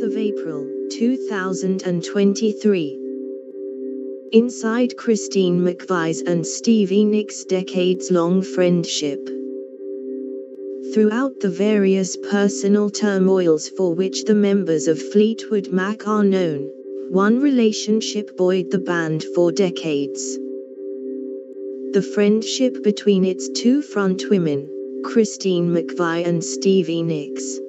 of April, 2023. Inside Christine McVie's and Stevie Nicks' decades-long friendship. Throughout the various personal turmoils for which the members of Fleetwood Mac are known, one relationship buoyed the band for decades. The friendship between its two frontwomen, Christine McVie and Stevie Nicks.